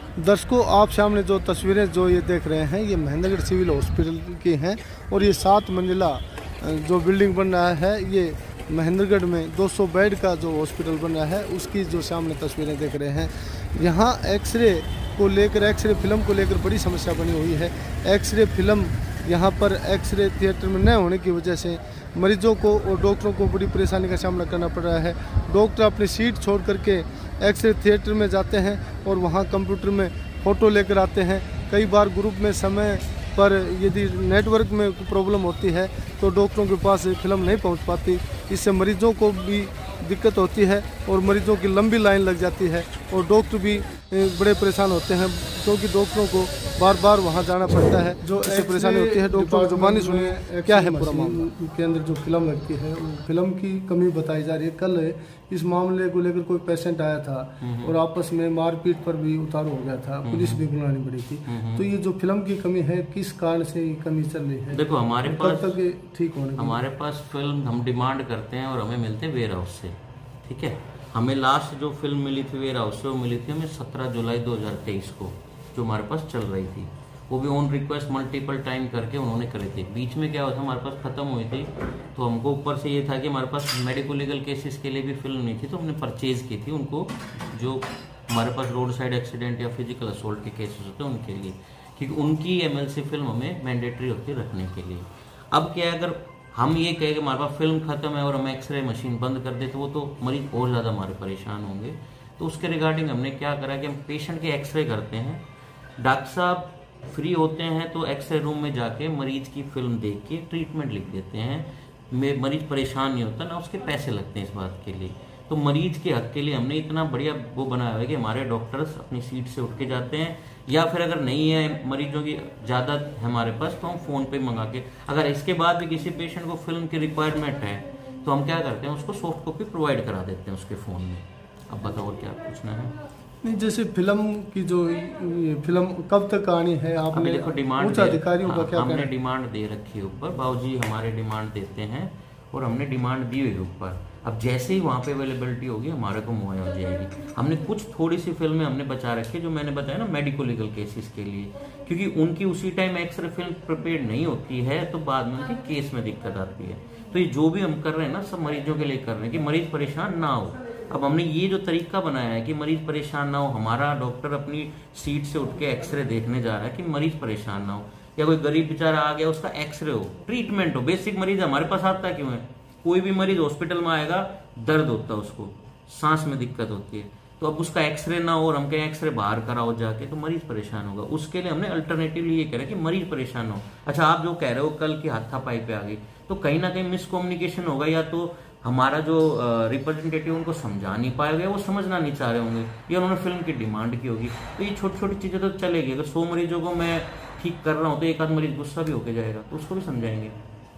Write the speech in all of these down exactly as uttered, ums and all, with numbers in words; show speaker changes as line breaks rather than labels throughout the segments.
दर्शकों, आप सामने जो तस्वीरें जो ये देख रहे हैं, ये महेंद्रगढ़ सिविल हॉस्पिटल की हैं और ये सात मंजिला जो बिल्डिंग बन रहा है, ये महेंद्रगढ़ में दो सौ बेड का जो हॉस्पिटल बन रहा है, उसकी जो सामने तस्वीरें देख रहे हैं। यहाँ एक्सरे को लेकर, एक्सरे फिल्म को लेकर बड़ी समस्या बनी हुई है। एक्सरे फिल्म यहाँ पर एक्सरे थिएटर में न होने की वजह से मरीजों को और डॉक्टरों को बड़ी परेशानी का सामना करना पड़ रहा है। डॉक्टर अपनी सीट छोड़ करके एक्सरे थिएटर में जाते हैं और वहाँ कंप्यूटर में फ़ोटो लेकर आते हैं। कई बार ग्रुप में समय पर यदि नेटवर्क में प्रॉब्लम होती है तो डॉक्टरों के पास फिल्म नहीं पहुंच पाती। इससे मरीजों को भी दिक्कत होती है और मरीजों की लंबी लाइन लग जाती है और डॉक्टर भी बड़े परेशान होते हैं, क्योंकि डॉक्टरों को बार बार वहां जाना पड़ता है। जो ऐसे परेशानी होती है, डॉक्टरों की जुबानी सुनिए क्या है पूरा मामला। के अंदर जो फिल्म लगती है, फिल्म की कमी बताई जा रही है। कल इस मामले को लेकर कोई पेशेंट आया था और आपस में मारपीट पर भी उतार हो गया था, पुलिस भी बुलानी पड़ी थी। तो ये जो फिल्म की कमी है, किस कारण से ये कमी चल रही है?
देखो, हमारे पास
तक ठीक होने
हमारे पास फिल्म हम डिमांड करते हैं और हमें मिलते हैं वेयर हाउस से। ठीक है, हमें लास्ट जो फिल्म मिली थी वेयर हाउस से, वो मिली थी हमें सत्रह जुलाई दो हज़ार तेईस को, जो हमारे पास चल रही थी। वो भी ऑन रिक्वेस्ट मल्टीपल टाइम करके उन्होंने करे थे। बीच में क्या हुआ था, हमारे पास खत्म हुई थी, तो हमको ऊपर से ये था कि हमारे पास मेडिको लीगल केसेस के लिए भी फिल्म नहीं थी, तो हमने परचेज की थी उनको, जो हमारे पास रोड साइड एक्सीडेंट या फिजिकल असोल्ट के केसेस होते हैं उनके लिए, क्योंकि उनकी एमएलसी फिल्म हमें मैंडेटरी होती है रखने के लिए। अब क्या है, अगर हम ये कहें कि हमारे पास फिल्म खत्म है और हम एक्सरे मशीन बंद कर दे, तो वो तो मरीज और ज़्यादा हमारे परेशान होंगे। तो उसके रिगार्डिंग हमने क्या करा कि हम पेशेंट के एक्सरे करते हैं। डॉक्टर साहब फ्री होते हैं तो एक्सरे रूम में जाके मरीज की फिल्म देख के ट्रीटमेंट लिख देते हैं। मरीज परेशान नहीं होता ना, उसके पैसे लगते हैं इस बात के लिए। तो मरीज के हक के लिए हमने इतना बढ़िया वो बनाया है कि हमारे डॉक्टर्स अपनी सीट से उठ के जाते हैं, या फिर अगर नहीं है मरीजों की ज़्यादा है हमारे पास, तो हम फ़ोन पे मंगा के, अगर इसके बाद भी किसी पेशेंट को फिल्म की रिक्वायरमेंट है तो हम क्या करते हैं, उसको सॉफ्ट कॉपी प्रोवाइड करा देते हैं उसके फ़ोन में। अब बताओ क्या पूछना है?
नहीं, जैसे फिल्म की जो फिल्म कब तक आनी है, आपने
देखो डिमांड
उच्च अधिकारियों का क्या
हमने डिमांड दे रखी है ऊपर, बाबूजी हमारे डिमांड देते हैं और हमने डिमांड दी हुई है ऊपर। अब जैसे ही वहाँ पे अवेलेबिलिटी होगी हमारे को मुहैया हो जाएगी। हमने कुछ थोड़ी सी फिल्में हमने बचा रखी है, जो मैंने बताया ना मेडिको लीगल केसेस के लिए, क्योंकि उनकी उसी टाइम एक्सरे फिल्म प्रिपेयर नहीं होती है तो बाद में उनके केस में दिक्कत आती है। तो ये जो भी हम कर रहे हैं ना, सब मरीजों के लिए कर रहे हैं कि मरीज परेशान ना हो। अब हमने ये जो तरीका बनाया है कि मरीज परेशान ना हो, हमारा डॉक्टर अपनी सीट से उठ के एक्सरे देखने जा रहा है कि मरीज परेशान ना हो, या कोई गरीब बेचारा आ गया उसका एक्सरे हो, ट्रीटमेंट हो। बेसिक मरीज हमारे पास आता क्यों है? कोई भी मरीज हॉस्पिटल में आएगा, दर्द होता है उसको, सांस में दिक्कत होती है, तो अब उसका एक्सरे ना हो और हम कहें एक्सरे बाहर कराओ जाके, तो मरीज परेशान होगा। उसके लिए हमने अल्टरनेटिवली ये कह रहे हैं कि मरीज परेशान ना हो। अच्छा, आप जो कह रहे हो कल की हाथापाई पे आ गई, तो कहीं ना कहीं मिसकम्युनिकेशन होगा, या तो हमारा जो रिप्रेजेंटेटिव उनको समझा नहीं पाएगा, वो समझना नहीं चाह रहे होंगे, या उन्होंने फिल्म की डिमांड की होगी। तो ये छोटी छोटी चीजें तो चलेगी। अगर सौ मरीजों को मैं ठीक कर रहा हूँ तो एक आध मरीज गुस्सा भी होके जाएगा, तो उसको भी समझाएंगे।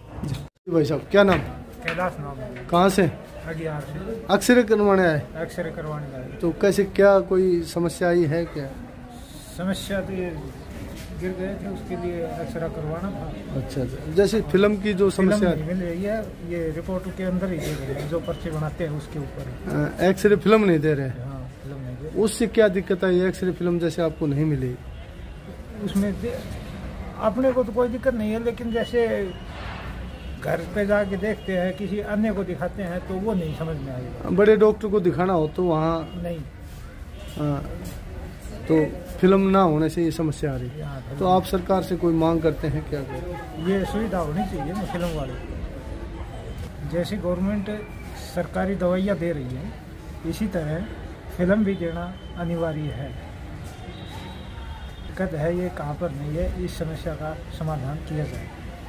भाई साहब, क्या नाम?
कैलाश नाम है।
कहाँ से?
अगियार से।
एक्सरे करवाने आए?
एक्सरे करवाने आए।
तो कैसे, क्या कोई समस्या आई है क्या?
समस्या तो ये गिर गए थे, उसके लिए एक्सरे करवाना था।
अच्छा अच्छा, जैसे फिल्म की जो समस्या
मिल रही है, ये रिपोर्ट के अंदर ही दे रहे हैं, जो पर्चे बनाते हैं उसके ऊपर।
एक्सरे फिल्म नहीं दे रहे?
हाँ, फिल्म नहीं दे।
उससे क्या दिक्कत आई? एक्सरे फिल्म जैसे आपको नहीं मिली,
उसमें अपने को तो कोई दिक्कत नहीं है, लेकिन जैसे घर पे जाके देखते हैं, किसी अन्य को दिखाते हैं, तो वो नहीं समझ में आएगा। बड़े
डॉक्टर को दिखाना हो तो वहाँ
नहीं,
आ, तो फिल्म ना होने से ये समस्या आ रही है। तो आप सरकार से कोई मांग करते हैं क्या?
ये सुविधा होनी चाहिए ना फिल्म वाले। जैसे गवर्नमेंट सरकारी दवाइयाँ दे रही है, इसी तरह फिल्म भी देना अनिवार्य है। दिक्कत है ये कहाँ पर नहीं है, इस समस्या का समाधान किया जाए।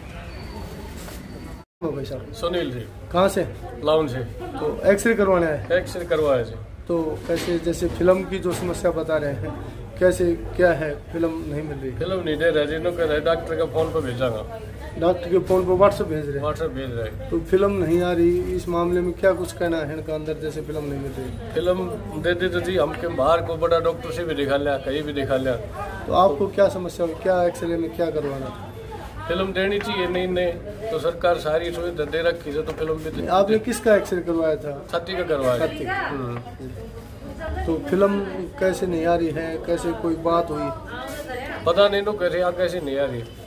भाई साहब,
सुनील जी।
कहाँ से?
लाउन से।
तो एक्सरे करवाना है?
एक्सरे करवाया जी।
तो कैसे, जैसे फिल्म की जो समस्या बता रहे हैं, कैसे क्या है? फिल्म नहीं मिल रही?
फिल्म नहीं दे रहे, जिन्हों कह रहे डॉक्टर का फोन पर भेजागा।
डॉक्टर के फोन पर व्हाट्सएप भेज रहे हैं?
व्हाट्सएप भेज रहे।
तो फिल्म नहीं आ रही, इस मामले में क्या कुछ कहना है इनका अंदर, जैसे फिल्म नहीं मिल रही?
फिल्म दे दी तो जी, हम के बाहर को बड़ा डॉक्टर से भी दिखा लिया, कहीं भी दिखा लिया।
तो आपको क्या समस्या हुई, क्या एक्सरे में क्या करवाना था?
फिल्म देनी चाहिए, नहीं नहीं तो सरकार सारी सुविधा दे रखी है, तो फिल्म भी।
आपने किसका एक्सरे करवाया था?
छाती का करवाया।
छाती। तो फिल्म कैसे नहीं आ रही है, कैसे कोई बात हुई?
पता नहीं नो कैसे आ कैसे नहीं आ रही।